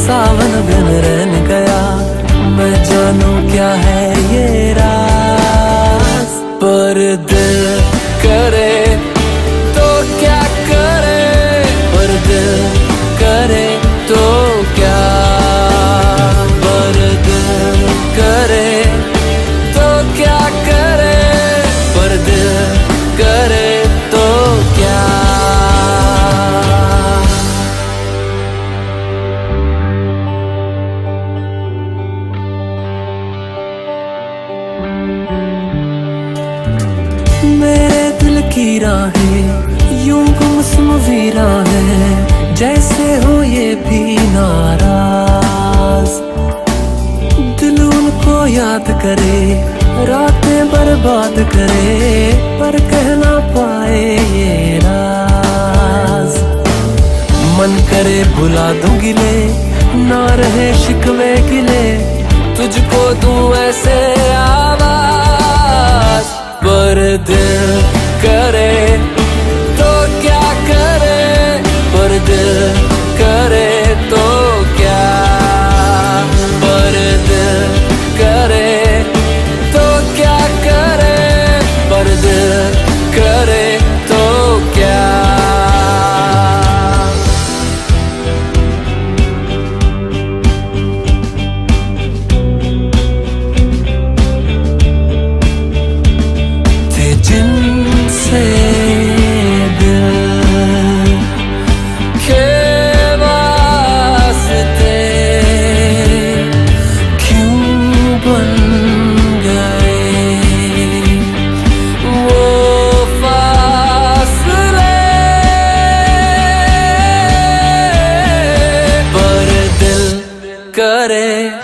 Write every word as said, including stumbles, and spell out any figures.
सावन बिन रहन गया, मैं जानू क्या है ये राज। पर दिल करे तो क्या करे, पर दिल करे तो क्या, पर दिल करे तो क्या करे, पर दिल करे तो क्या। मेरे दिल की राहें यूं गुमसुम वीरा है, जैसे हो ये भी नाराज। दिल उनको याद करे, रातें बर्बाद करे, पर कह ना पाए ये राज। मन करे भुला दूं गिले, ना रहे शिकवे गिले, तुझको दूं ऐसे आवाज। पर दिल करे तो क्या करे, पर दिल करे तो क्या, पर दिल करे तो क्या करे, पर दिल करे तो क्या। जिनसे दिल के वास्ते क्यों बन गए वो फासले, पर दिल करे